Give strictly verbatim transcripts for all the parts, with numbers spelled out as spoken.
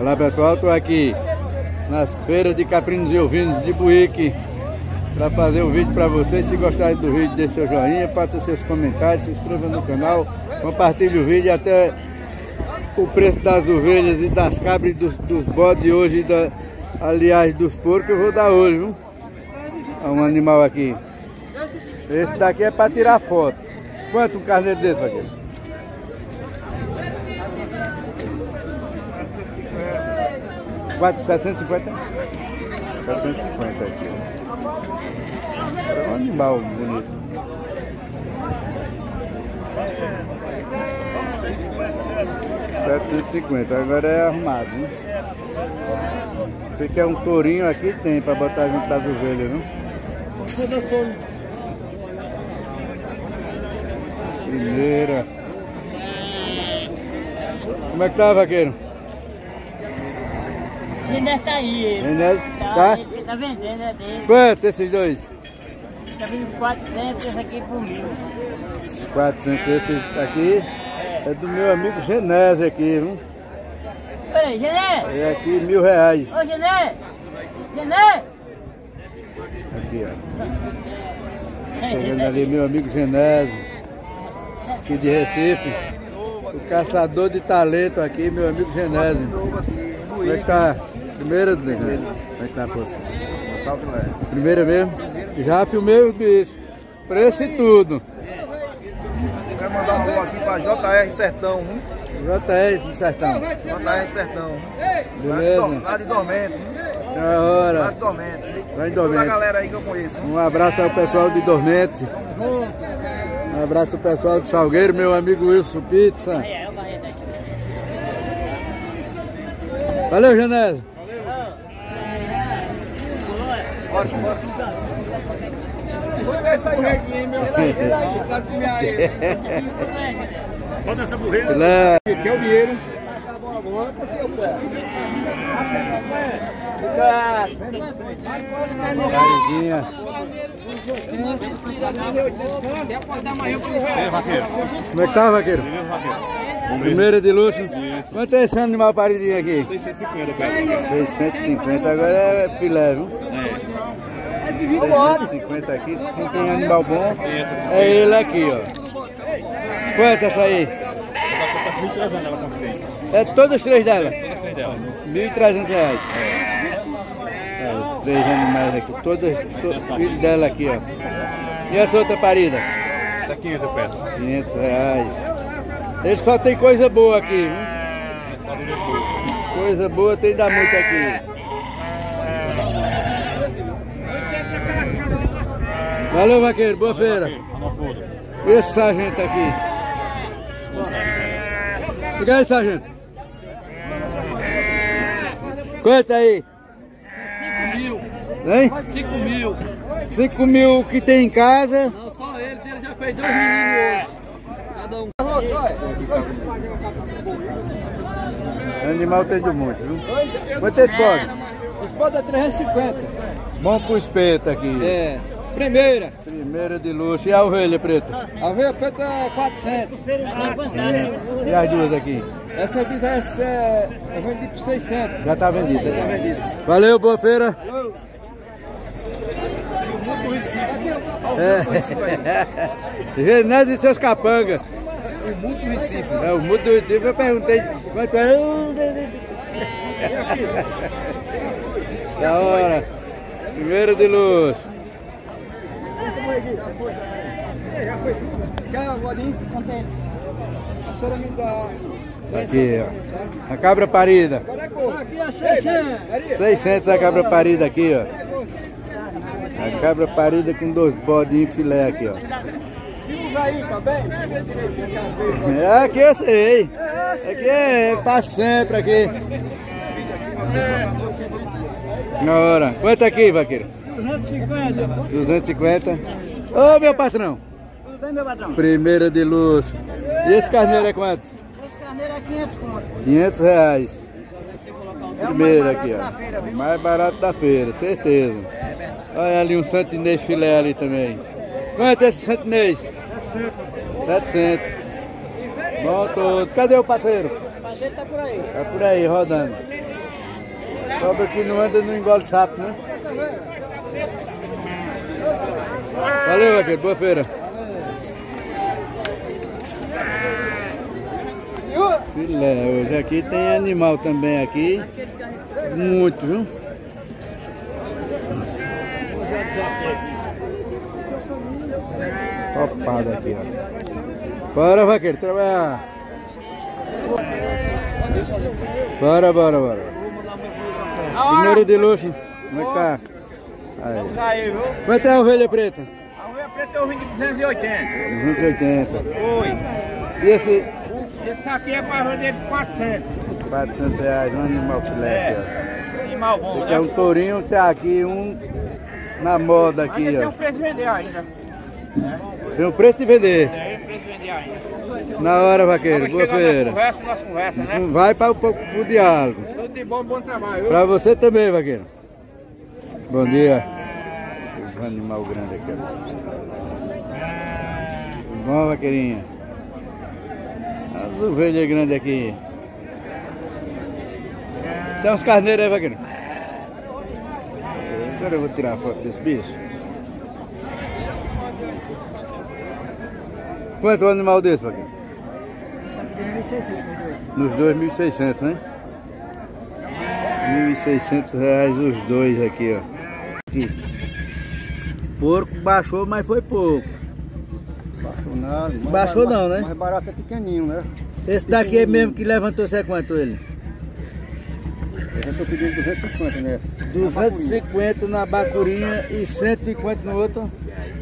Olá pessoal, estou aqui na feira de caprinos e ovinos de Buíque para fazer o vídeo para vocês. Se gostarem do vídeo, deixe seu joinha, faça seus comentários, se inscreva no canal, compartilhe o vídeo. Até o preço das ovelhas e das cabras, dos, dos bodes hoje, da, aliás dos porcos, eu vou dar hoje, viu? Olha um animal aqui. Esse daqui é para tirar foto. Quanto um carneiro desse aqui? setecentos e cinquenta? setecentos e cinquenta aqui. É um animal bonito. setecentos e cinquenta, agora é arrumado, né? Você quer um tourinho aqui? Tem para botar junto das ovelhas, viu? Primeira. Como é que tá, vaqueiro? Genésio tá aí. Genésio tá? Tá? Ele tá vendendo, é dele. Quanto esses dois? Tá vendendo quatrocentos, esse aqui por mil. quatrocentos, esse aqui é do meu amigo Genésio aqui, viu? Ei, Genésio! É aqui mil reais. Ô, Genésio! Genésio! Aqui, ó. Tá vendo ali meu amigo Genésio, aqui de Recife. O caçador de talento aqui, meu amigo Genésio. Como é que tá? Primeira, Como é que tá a força? Primeira mesmo? Já filmei os bichos. Preço e tudo. Quero mandar um alô aqui pra J R Sertão. J R do Sertão. J R Sertão. Beleza? Lá de Dormento. É hora. Lá de Dormento. Lá em Toda a Dormento. galera aí que eu conheço. Um abraço ao pessoal de Dormento. Tamo junto. Um abraço ao pessoal de Salgueiro, meu amigo Wilson Pizza. Valeu, Genésio. Bora, bora. Vou pegar essa burretinha aí, meu. Pra comer aí. Bota essa burreira. Filé. Aqui é o dinheiro. Caridinha. Como é que tá, vaqueiro? Beleza, vaqueiro? Primeira de luxo. Quanto é esse animal paridinho aqui? seiscentos e cinquenta, cara. seiscentos e cinquenta, agora é filé, viu? É. seiscentos e cinquenta aqui, se tem animal bom, Essa aqui. é ele aqui, ó. Quanto é essa aí? mil e trezentos ela com três. É todas as três dela? Todas as três dela. mil e trezentos reais. É, os três animais aqui, todos to, filhos dela aqui, ó. E essa outra parida? Essa aqui eu peço. quinhentos reais. Ele só tem coisa boa aqui, viu? Coisa boa tem da muito aqui. Valeu, vaqueiro, boa feira. E esse sargento aqui? Fica aí, sargento. Quanto aí? cinco mil. Hein? cinco mil. cinco mil que tem em casa. Não, só ele, ele já fez dois meninos hoje. Cada um. Animal tem de muito, viu? Quanto é esse pode? Esse pode é trezentos e cinquenta. Bom pro espeto aqui. É. Primeira. Primeira de luxo. E a ovelha preta? A veia preta é quatrocentos. quinhentos. E as duas aqui? Essa aqui já é, é vendida por seiscentos. Já tá vendida. Já tá vendida. Valeu, boa feira. Muito Recife. É. Genésio e seus capangas. O muito Recife. É, o mudo do Recife, eu perguntei quanto era. Da hora. Primeiro de luxo. Quer o godinho? A senhora me dá. Aqui, ó. A cabra parida. Aqui é seiscentos. seiscentos a cabra parida aqui, ó. A cabra parida com dois bodinhos filé aqui, ó. Viu aí, tá bem? É, aqui eu sei. Aqui é pra sempre aqui. Na hora. Quanto aqui, vaqueiro? duzentos e cinquenta. duzentos e cinquenta. Ô, meu patrão. Tudo bem, meu patrão? Primeira de luxo. E esse carneiro é quanto? Esse carneiro é quinhentos conto. quinhentos reais. É o Primeiro mais aqui, barato ó. da feira, viu? Mais barato da feira, certeza. Olha ali um santinês filé ali também. Quanto é esse santinês? setecentos. Bom todo. Cadê o parceiro? O parceiro tá por aí. Tá por aí, rodando. Cobra que não anda não engole sapo, né? Valeu, vaqueiro. Boa feira. Filé, hoje aqui tem animal também aqui. Muito, viu? Topada aqui, ó. Bora, vaqueiro, trabalhar. Bora, bora, bora. Primeiro de luxo. Como é que tá? Aí. Aí, viu? Quanto é a ovelha preta? A ovelha preta eu vim de duzentos e oitenta. duzentos e oitenta. Oi. E esse? Esse aqui é para vender por quatrocentos. quatrocentos reais, um animal filé aqui, ó. Animal bom, Esse né? é um tourinho, tá aqui um na moda aqui, Ainda tem ó. um preço de vender ainda. Tem o preço de vender. Tem um preço de vender ainda. Na hora, vaqueiro. Quando Boa chega feira. na conversa, nós conversa, né? Vai para o, o diálogo. Tudo de bom, bom trabalho, viu? Pra você também, vaqueiro. Bom dia. Um animal grande aqui, ó. Bom, vaqueirinha. As ovelhas grandes aqui. São uns carneiros aí, vaqueiro. Agora eu vou tirar a foto desse bicho. Quanto é um animal desse, vaqueiro? Nos dois, mil e seiscentos, né? mil e seiscentos reais os dois aqui, ó. Aqui. Porco baixou, mas foi pouco. Baixou nada. Baixou não, né? Mais barato é pequenininho, né? Esse daqui é mesmo que levantou, você é quanto ele? Eu já tô pedindo duzentos e cinquenta, né? duzentos e cinquenta na bacurinha e cento e cinquenta no outro.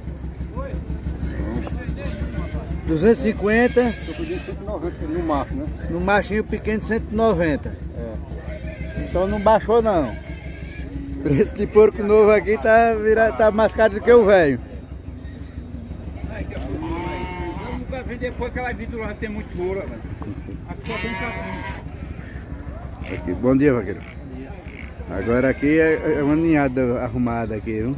duzentos e cinquenta. Tô pedindo cento e noventa no macho, né? No machinho pequeno cento e noventa. É. Então não baixou não. Preço de porco novo aqui tá, vira, tá mais caro do que o velho. Não vai vender depois que ela vindo lá tem muito ouro, velho. Aqui só tem capim. Aqui, bom dia, vaqueiro. Agora aqui é, é uma ninhada arrumada aqui, viu?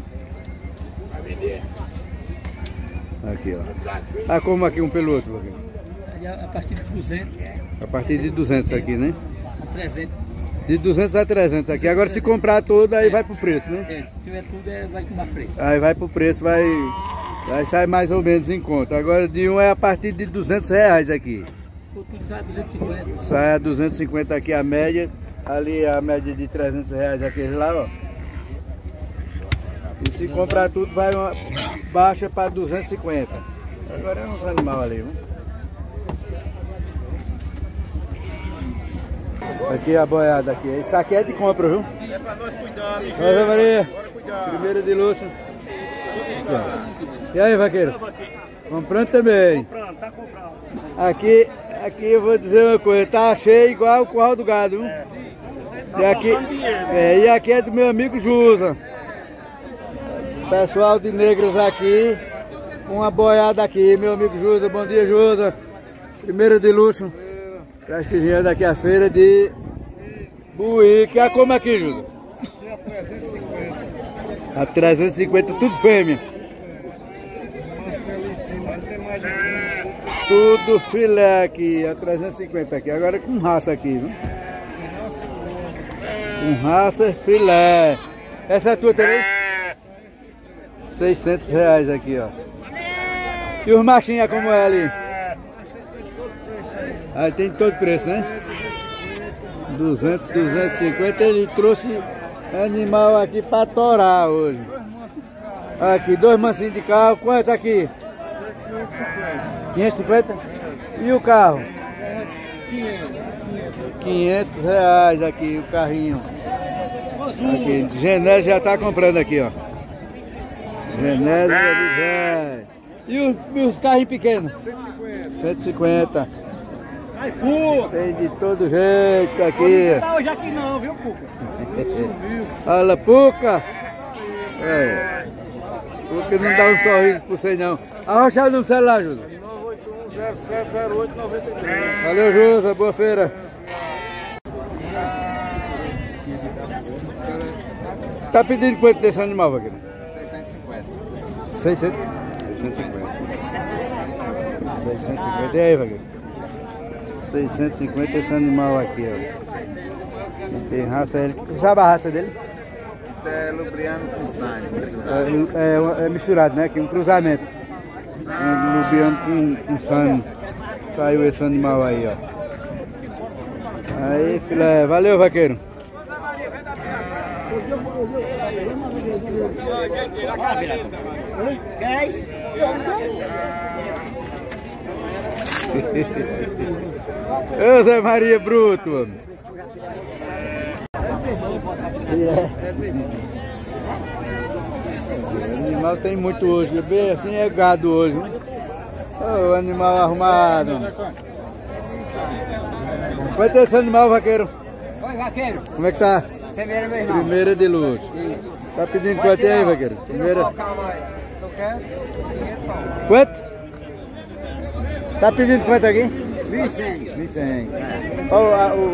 Aqui, ó. Ah, como aqui um pelo outro, vaqueiro? A partir de duzentos. A partir de duzentos aqui, né? A trezentos. De duzentos a trezentos aqui. Agora se comprar tudo, aí vai pro preço, né? É, se tiver tudo, é, vai com mais preço. Aí vai pro preço, vai, vai sair mais ou menos em conta. Agora de um é a partir de duzentos reais aqui. Se tudo sai a duzentos e cinquenta. Sai a duzentos e cinquenta aqui a média. Ali a média de trezentos reais aquele lá, ó. E se comprar tudo, vai uma baixa para duzentos e cinquenta. Agora é uns animais ali, viu? Aqui a boiada aqui. Isso aqui é de compra, viu? É pra nós cuidar, ligeiro. Oi, Maria. Bora cuidar. Primeiro de luxo. E aí, vaqueiro? Comprando também. Comprando, tá comprando. Aqui, aqui eu vou dizer uma coisa, tá cheio igual o curral do gado, viu? E aqui, é, e aqui é do meu amigo Jusa. Pessoal de Negras aqui, com uma boiada aqui, meu amigo Jusa. Bom dia, Jusa. Primeiro de luxo. Prestigiando aqui a feira de Buíque. Ah, como aqui, Jusa? A trezentos e cinquenta, tudo fêmea. Tudo filé aqui, a trezentos e cinquenta aqui. Agora com raça aqui, viu? Com raça, filé. Essa é a tua também? seiscentos reais aqui, ó. E os machinhos como é ali? Aí tem todo preço, né? duzentos, duzentos e cinquenta. Ele trouxe animal aqui pra torar hoje. Aqui, dois mansinhos de carro. Quanto aqui? quinhentos e cinquenta? E o carro? quinhentos reais aqui o carrinho. Aqui, Genésio já tá comprando aqui, ó. Genésio ali, velho. E os, e os carrinhos pequenos? cento e cinquenta. Ai, pô! Tem de todo jeito aqui. Não tá hoje aqui não, viu, Puca? Olha, Puca. É. Puca não dá um sorriso pro você não. Arrocha no celular, Júlio. nove oito um zero sete zero oito nove três. Valeu, Júlio. Boa feira. Tá pedindo quanto desse animal, vaqueiro? seiscentos e cinquenta. seiscentos? seiscentos e cinquenta. seiscentos e cinquenta. E aí, vaqueiro? seiscentos e cinquenta esse animal aqui, ó. Tem raça, ele sabe a raça dele? Isso é lubriano com sangue misturado. É, é, é misturado, né? Que é um cruzamento. Um lubriano com, com sangue. Saiu esse animal aí, ó. Aí, filé. Valeu, vaqueiro. Ô Zé Maria Bruto, homem. O animal tem muito hoje, bem assim é gado hoje. Ô, animal arrumado. Quanto é esse animal, vaqueiro? Oi, vaqueiro. Como é que tá? Primeira vez não. Primeira de luxo. Tá pedindo quanto aí, vaqueiro? Primeira. Quanto? Tá pedindo quanto aqui? mil e cem. mil e cem. Ó, a- o...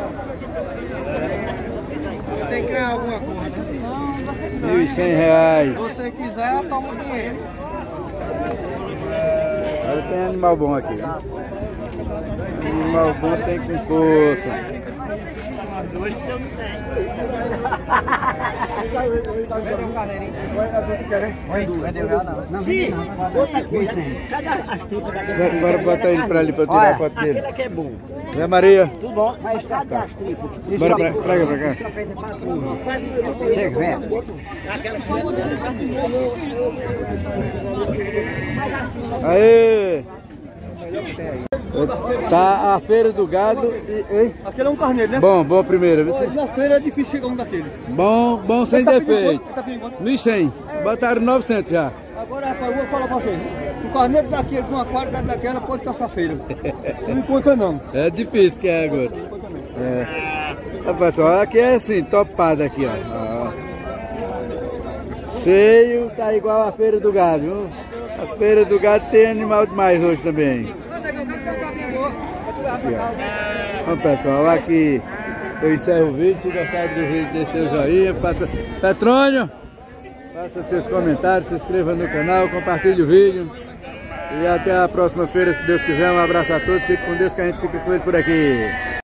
Tem que ganhar alguma coisa. mil e cem reais. Se você quiser, toma o dinheiro. Olha, tem animal bom aqui. Animal bom tem com força. Sim, outra coisa. Cadê as tripas daquele? Agora bota ele pra ali pra eu tirar a foto dele. Aquele aqui é bom. Zé Maria, Tudo bom? Mas cadê as tripas? bora pra, traga pra cá. Chega, vem. Aê! Tá a feira do gado e... Hein? Aquele é um carneiro, né? Bom, bom primeiro. viu? Na feira é difícil chegar um daqueles. Bom, bom sem Tá pedindo defeito. quanto? Tá pedindo quanto? mil e cem. Botaram novecentos já. Agora, rapaz, eu vou falar pra vocês. Um carneiro daquele, com uma qualidade daquela, pode passar feira. Não encontra não. É difícil que é agora. É. Ó, pessoal, aqui é assim, topado aqui, ó. Ó. Cheio, tá igual a feira do gado, viu? A feira do gado tem animal demais hoje também. Aqui, ó. Bom, pessoal, aqui eu encerro o vídeo. Se gostaram do vídeo, deixe seu joinha. Patr... Petrônio, faça seus comentários, se inscreva no canal, compartilhe o vídeo. E até a próxima feira, se Deus quiser. Um abraço a todos, fique com Deus que a gente fica com ele por aqui.